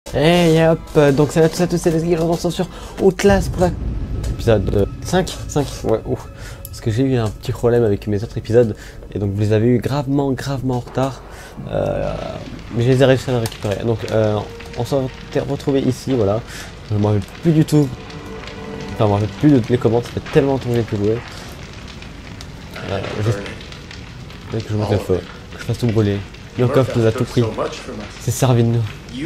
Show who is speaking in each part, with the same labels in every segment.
Speaker 1: Hey hop, donc ça va tous à tous, c'est les gars, on se retrouve sur Outlast pour l'épisode 5, ouais, ouf. Parce que j'ai eu un petit problème avec mes autres épisodes, et donc vous les avez eu gravement en retard, mais je les ai réussi à les récupérer. Donc on s'est retrouvé ici, voilà, je m'en rappelle plus du tout, enfin je m'en rappelle plus de toutes les commandes, ça fait tellement longtemps que j'ai plus joué. Juste que je monte le feu, que je fasse tout brûler. Yokov nous a tout pris, c'est servi de nous.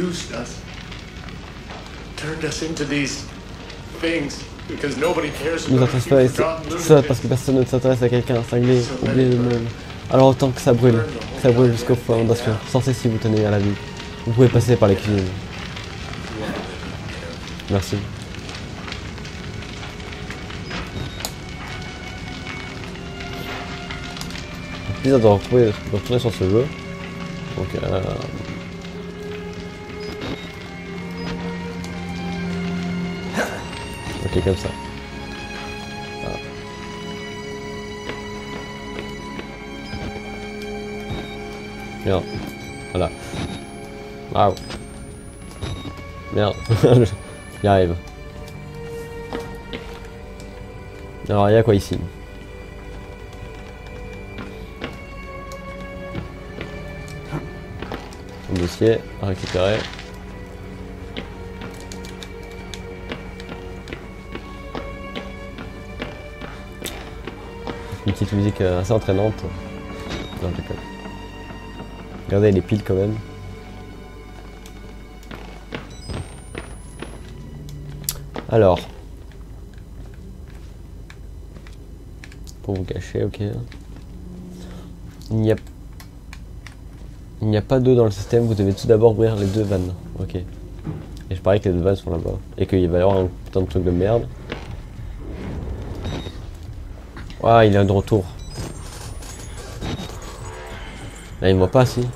Speaker 1: Nous a transféré tout ça parce que personne ne s'intéresse à quelqu'un, cinglé, oublié le monde. Alors autant que ça brûle jusqu'aux fondations. Sortez si vous tenez à la vie. Vous pouvez passer par les cuisines. Merci. Plaisir de retourner sur ce jeu. Donc ok, comme ça. Voilà. Merde. Voilà. Waouh. Merde. J'y arrive. Alors, il y a quoi ici? Un dossier à récupérer. Une petite musique assez entraînante. Non, je déconne. Regardez les piles quand même. Alors. Pour vous cacher, ok. Il n'y a pas d'eau dans le système, vous devez tout d'abord ouvrir les deux vannes. Ok. Et je parie que les deux vannes sont là-bas. Et qu'il va y avoir un putain de truc de merde. Ah, il est de retour. Là, il me voit pas, si.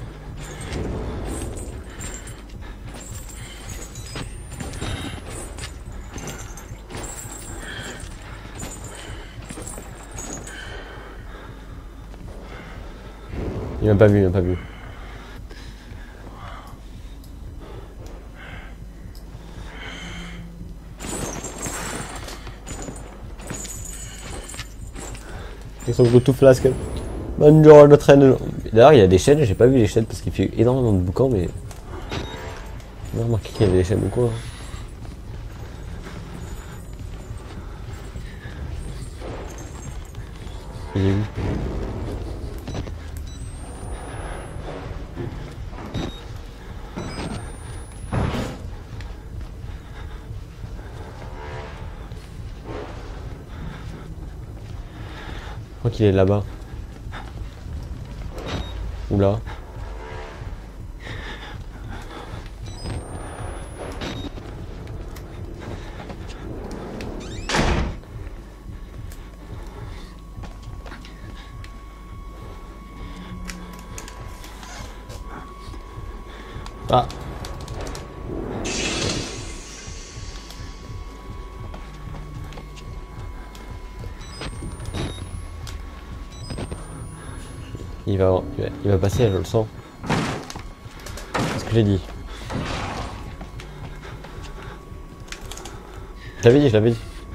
Speaker 1: Il m'a pas vu, il m'a pas vu. Ils sont tout flasque. Bonjour le train. D'ailleurs, il y a des chaînes, j'ai pas vu les chaînes parce qu'il fait énormément de boucans, mais. J'ai remarqué qu'il y avait des chaînes ou quoi. Il est où? Je crois qu'il est là-bas. Ou là. Ah. Il va passer, je le sens. C'est ce que j'ai dit. Je l'avais dit.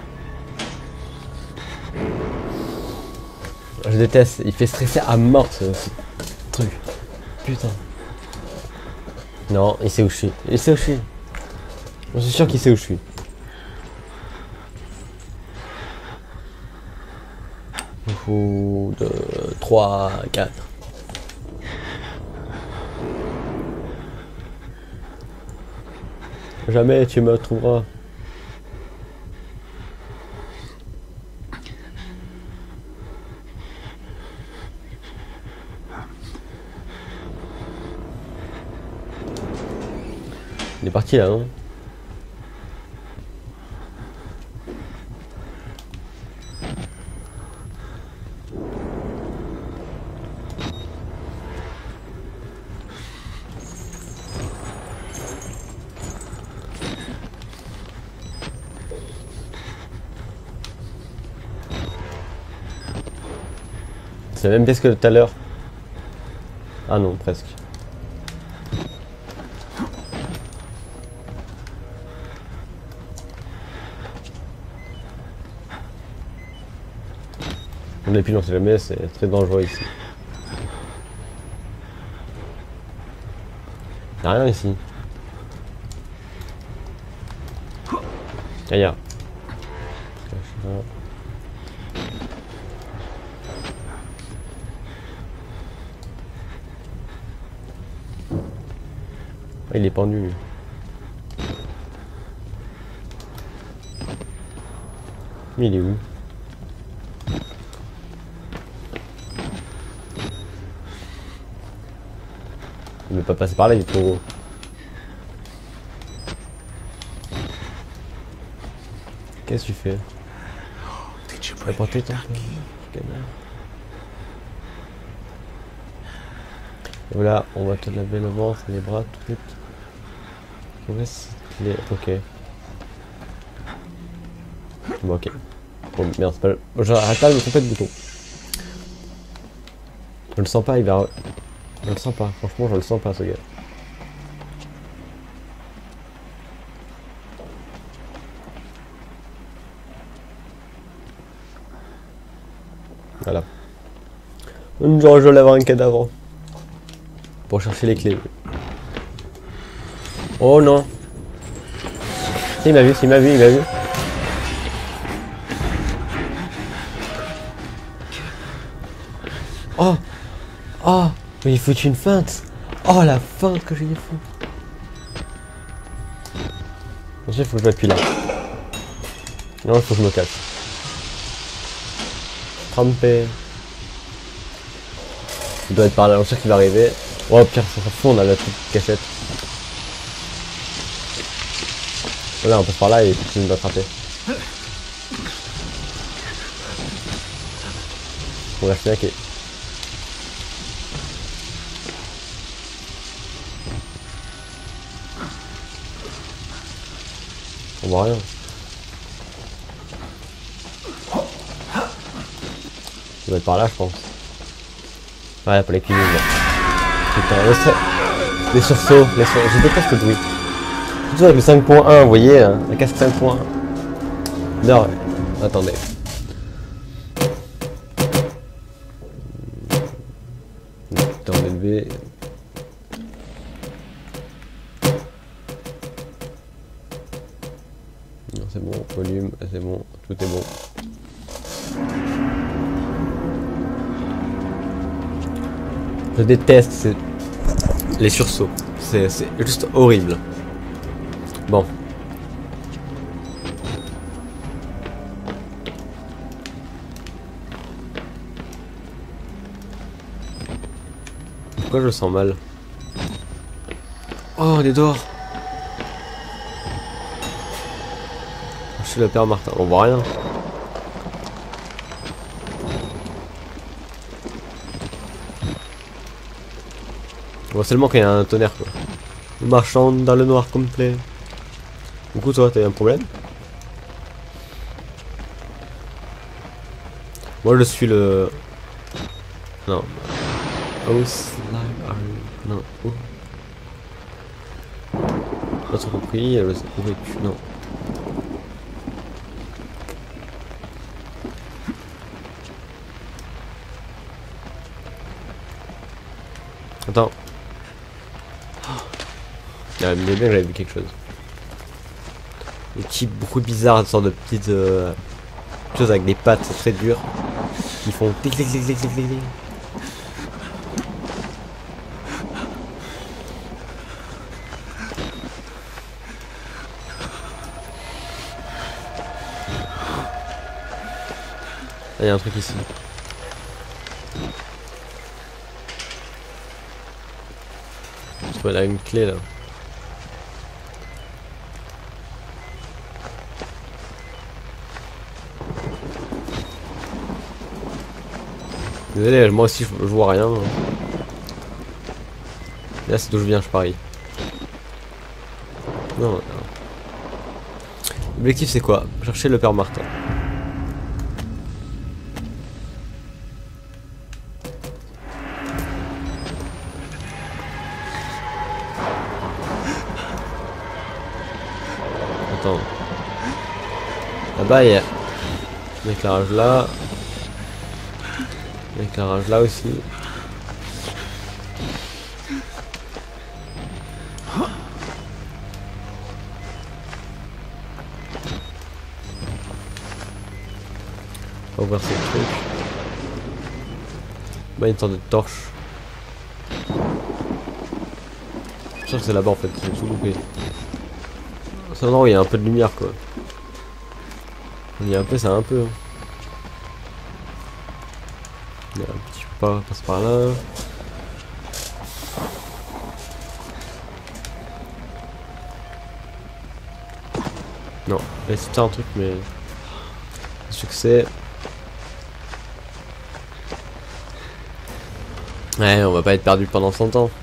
Speaker 1: Je déteste, il fait stresser à mort ce truc. Putain. Non, il sait où je suis. Je suis sûr qu'il sait où je suis. 2, 3, 4. Jamais tu me trouveras. Il est parti là, non? C'est la même pièce que tout à l'heure. Ah non, presque. Et puis on sait jamais, c'est très dangereux ici. Y'a rien ici. Y'a. Ah, il est pendu lui. Mais il est où? Il ne veut pas passer par là, il est trop gros. Qu'est-ce que tu fais? Apporter ton canard. Voilà, on va te laver le ventre, les bras, tout de suite. Ok. Bon, ok. Bon, merde, c'est pas le... J'arrête pas de me tromper de bouton. Je le sens pas, il va... Je le sens pas, franchement, je le sens pas, ce gars. Voilà. Genre, je lève un cadavre. Pour chercher les clés. Oh non. Si, il m'a vu, il m'a vu. Oh. Oh. Mais il faut une feinte. Oh la feinte que j'ai des fous. Il faut que je m'appuie là. Non, il faut que je me casse. Trempé. Il doit être par là, on sait qu'il va arriver. Oh pire, ça s'en fout, on a la petite cachette. Voilà, on passe par là et il nous attraper. On va snacker. On voit rien. Il doit être par là, je pense. Ouais, pas les cuisines. Putain, les sursauts, je déteste le bruit. Surtout avec le 5.1, vous voyez, hein, la casque 5.1. Non, attendez. Temps élevé. Non, c'est bon, volume, c'est bon, tout est bon. Je déteste les sursauts. C'est juste horrible. Bon. Pourquoi je le sens mal? Oh, on est dehors. Chez le père Martin, on voit rien. On voit seulement qu'il y a un tonnerre quoi. Marchant dans le noir complet. Du coup toi t'as un problème? Moi je suis le... Non. Oh slime. Non. Oh. Pas trop compris, où es-tu? Non. Attends. Mais bien que j'avais vu quelque chose. Des petits bruits bizarres, une sorte de petites choses avec des pattes très dures qui font clic clic clic clic clic clic. Il y a un truc ici. Je vois là une clé là. Désolé, moi aussi je vois rien. Là c'est d'où je viens, je parie. Non. L'objectif c'est quoi? Chercher le père Martin. Attends. Là-bas il y a l'éclairage là. L'éclairage là aussi. On va ouvrir ce truc. Bah, une sorte de torche. Je pense que c'est là-bas en fait, j'ai tout loupé. C'est un endroit où il y a un peu de lumière quoi. Il y a un peu, c'est un peu. Il y a un petit pas, passe par là. Non, là c'est un truc mais. Succès. Ouais, on va pas être perdu pendant 100 ans.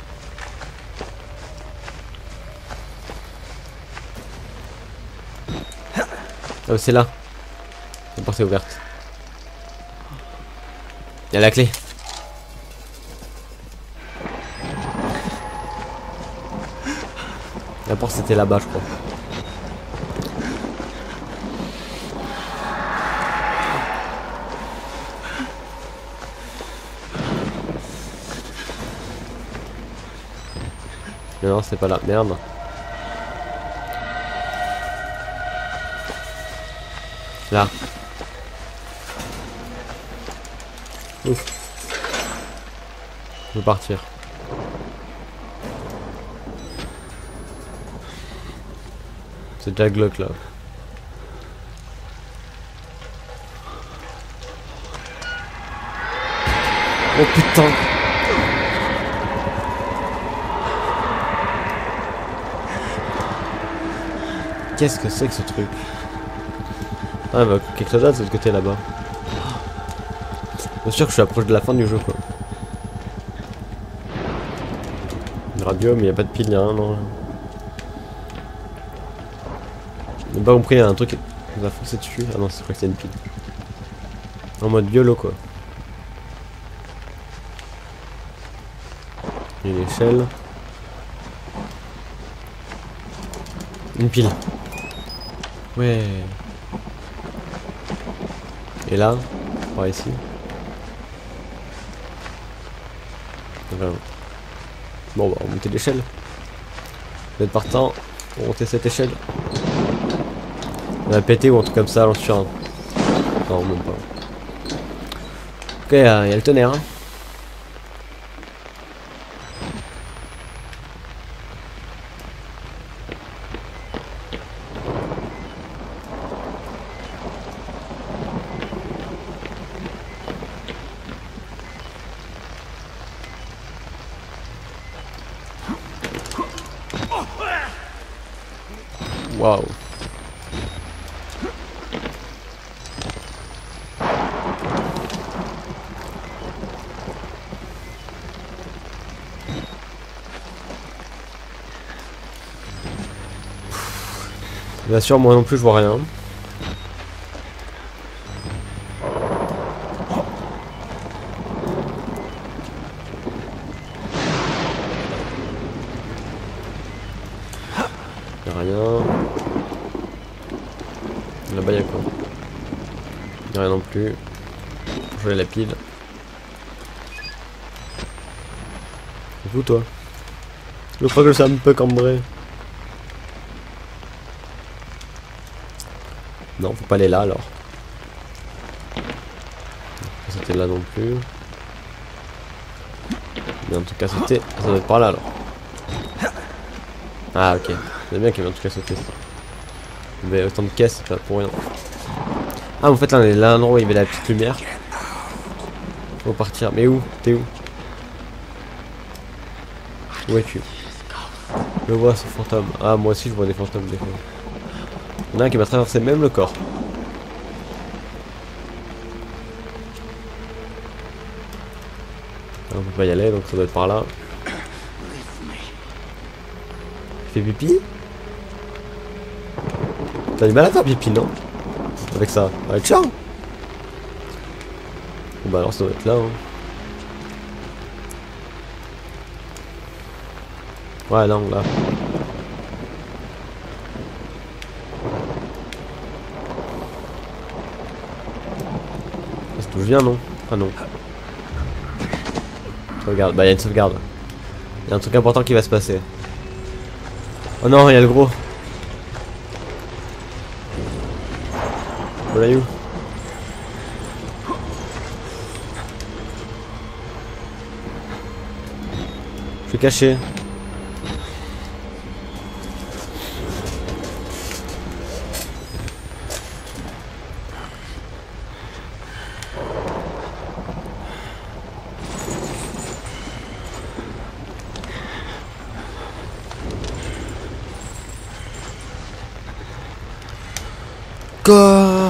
Speaker 1: Oh, c'est là. La porte est ouverte. Il y a la clé. La porte c'était là-bas, je crois. Mais non, c'est pas là. Merde. Là. Ouf. Je veux partir. C'est déjà Glock là. Oh putain. Qu'est-ce que c'est que ce truc? Ah bah quelque chose d'autre de ce côté là-bas. Bien sûr que je suis approche de la fin du jeu quoi. Une radio mais il n'y a pas de pile, y'a rien, non. J'ai pas compris, il y a un truc qui nous a foncé dessus. Ah non, c'est vrai que c'est une pile. En mode YOLO quoi. Une échelle. Une pile. Ouais. Et là, par ici. Voilà. Bon, bah, on va monter l'échelle. Vous êtes partant pour monter cette échelle. On va péter ou un truc comme ça, j'en suis sûr. Non, même pas. Ok, il y a le tonnerre. Hein. Waouh. Bien sûr, moi non plus, je vois rien. Y'a rien. Là-bas, y'a quoi? Y'a rien non plus. Je vais la pile. C'est où toi? Je crois que c'est un peu cambré. Non, faut pas aller là alors. C'était là non plus. Mais en tout cas, c'était. Ça doit être par là alors. Ah, ok. C'est bien qu'il y avait en tout cas sauté ça. Mais autant de caisses, c'est pas pour rien. Ah, en fait, là, on est là, un endroit où il y avait la petite lumière. Faut partir. Mais où? T'es où? Où es-tu? Je vois ce fantôme. Ah, moi aussi, je vois des fantômes des fois. Il y en a un qui m'a traversé même le corps. On peut pas y aller, donc ça doit être par là. Tu fais pipi? T'as du mal à faire pipi, non? Avec ça. Avec ça? Bon bah alors ça doit être là. Hein. Ouais, non, là. C'est d'où je viens, non? Ah non. Sauvegarde. Bah, il y a une sauvegarde. Il y a un truc important qui va se passer. Oh non, il y a le gros. Voilà, où? Je suis caché. Corps.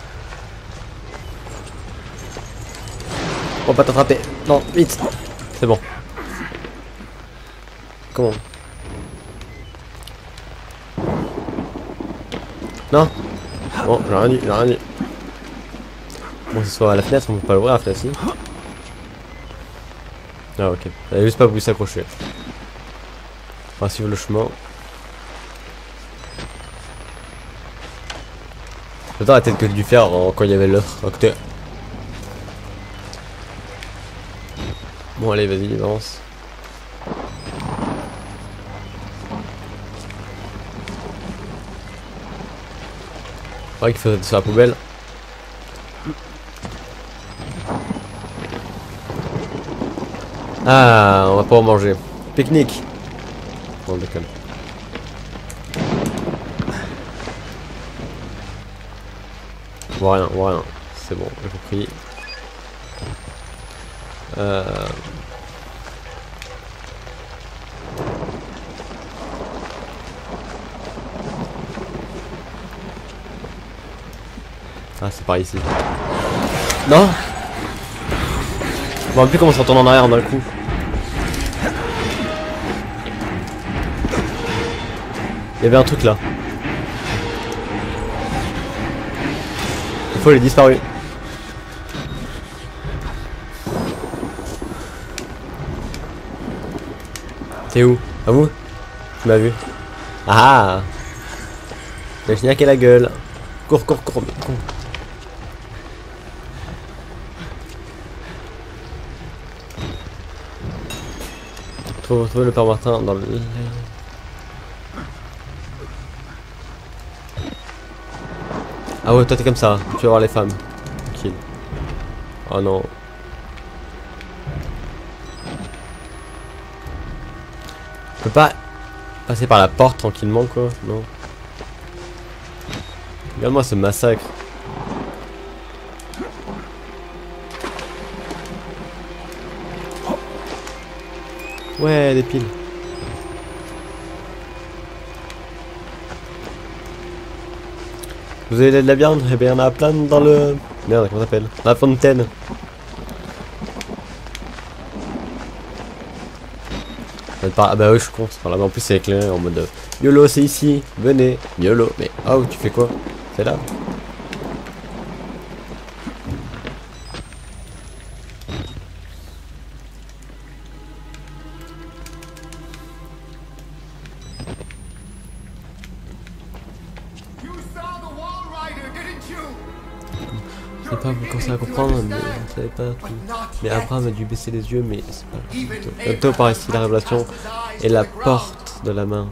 Speaker 1: On va pas t'attraper. Non, vite. C'est bon. Comment? Non. Bon, j'ai rien dit, j'ai rien dit. Bon, ce soit à la fenêtre, on peut pas l'ouvrir la fenêtre, si. Ah, ok. Elle a juste pas voulu s'accrocher. On va suivre le chemin. J'adore la tête que j'ai dû faire quand il y avait l'œuf. Bon, allez, vas-y, avance. C'est vrai qu'il faut être sur la poubelle. Ah, on va pas en manger. Pique-nique. On déconne. On voit rien, on voit rien. C'est bon, j'ai compris. Ah, c'est par ici. Non. Je me rappelle plus comment ça retourne en arrière d'un coup. Il y avait un truc là. Il faut, il est disparu. T'es où? À vous? Tu m'as vu? Ah! J'ai chignaqué la gueule. Cours, cours, cours, cours. Trouver le père Martin dans le... Ah ouais, toi t'es comme ça, tu vas voir les femmes. Tranquille. Oh non. Je peux pas passer par la porte tranquillement quoi, non. Regarde-moi ce massacre. Ouais, des piles. Vous avez de la viande? Eh bien, il y en a plein dans le... Merde, comment ça s'appelle? La fontaine. Ah bah oui, je suis con. Par là, en plus, c'est éclairé en mode... YOLO, c'est ici. Venez. YOLO. Mais... Oh, tu fais quoi? C'est là? Je sais pas, vous commencez à comprendre, mais vous savez pas tout. Mais Abraham a dû baisser les yeux, mais c'est pas... Bientôt par ici, la révélation est la porte de la main.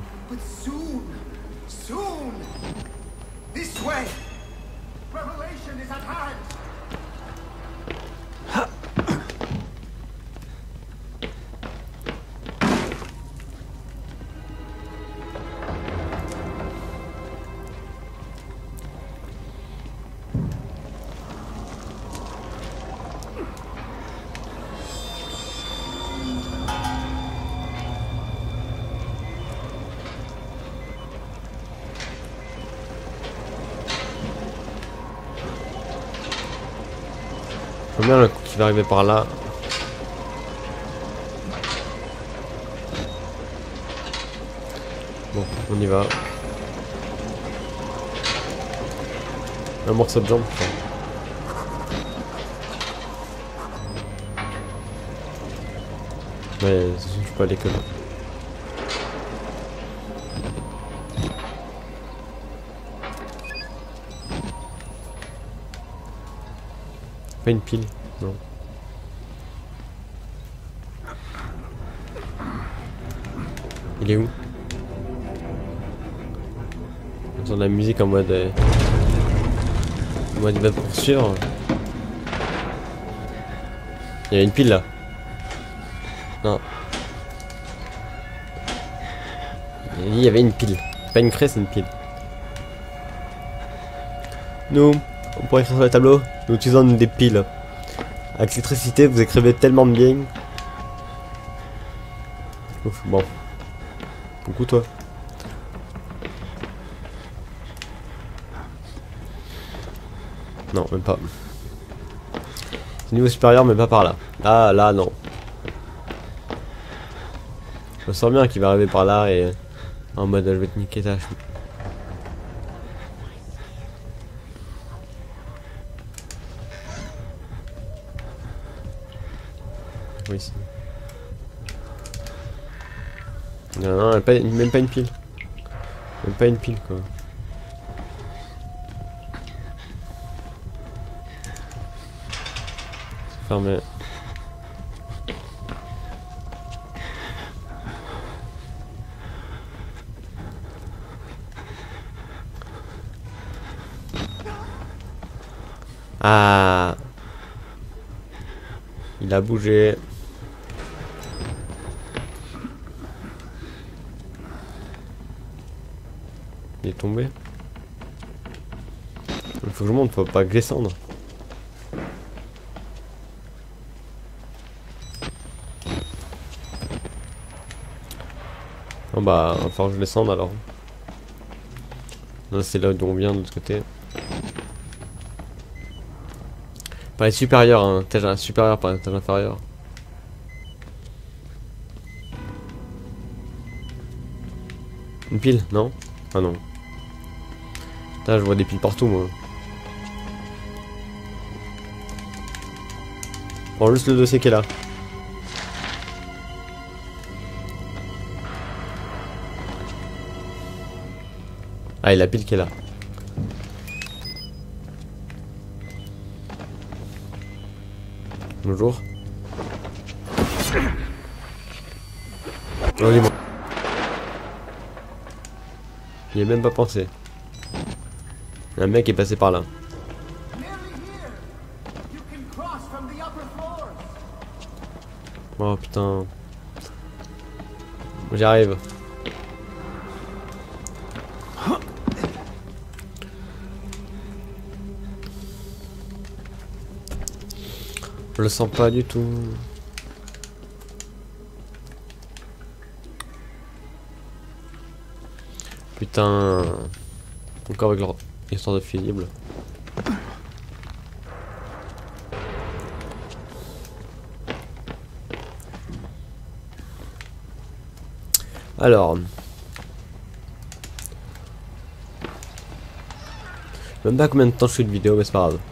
Speaker 1: Je vois bien le coup qui va arriver par là. Bon, on y va. Un morceau de jambe. Mais je peux aller que là. Pas une pile, non. Il est où? J'entends de la musique en mode... en mode il va te poursuivre. Il y a une pile là. Non. Il y avait une pile. Pas une craie, c'est une pile. Nous, on pourrait écrire sur le tableau, nous utilisons des piles. Avec l'électricité, vous écrivez tellement bien. Ouf, bon. Coucou toi. Non, même pas. Niveau supérieur, mais pas par là. Là, non. Je sens bien qu'il va arriver par là et... en mode, je vais te niquer ta... Oui, ici. Non, même pas une pile. Même pas une pile, quoi. Fermé. Ah. Il a bougé. Il est tombé. Il faut que je monte, faut pas descendre. Oh bah, il va falloir que je descende alors. Là, c'est là d'où on vient de l'autre côté. Par les supérieurs, hein. Étage supérieur par l'étage inférieur. Une pile, non? Ah non. Putain, je vois des piles partout, moi. Prends juste le dossier qui est là. Ah, et la pile qui est là. Bonjour. Oh, dis-moi. Il est même pas pensé. Un mec est passé par là. Oh putain. J'y arrive. Je le sens pas du tout. Putain. Encore avec leur histoire de fusible. Alors. Même pas combien de temps je fais de vidéo, mais c'est pas grave.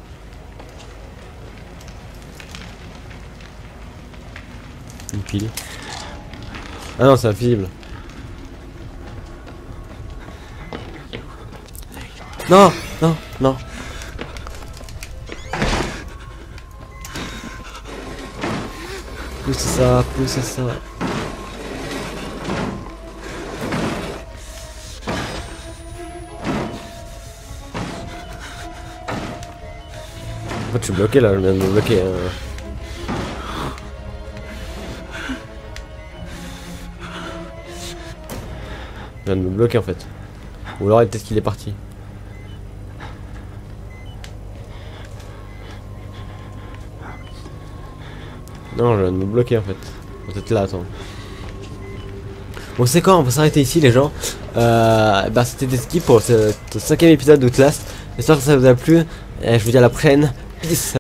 Speaker 1: Une pile. Ah non, c'est invisible. Non, non, non. Poussez ça, poussez ça. En fait, je suis bloqué là, je viens de me bloquer. Je viens de me bloquer en fait. Ou alors peut-être qu'il est parti. Non, je viens de me bloquer en fait. Peut-être là, attends. Bon, c'est quoi, on va s'arrêter ici les gens. Bah c'était des skis pour ce 5e épisode d'Outlast. J'espère que ça vous a plu. Et je vous dis à la prochaine. Peace.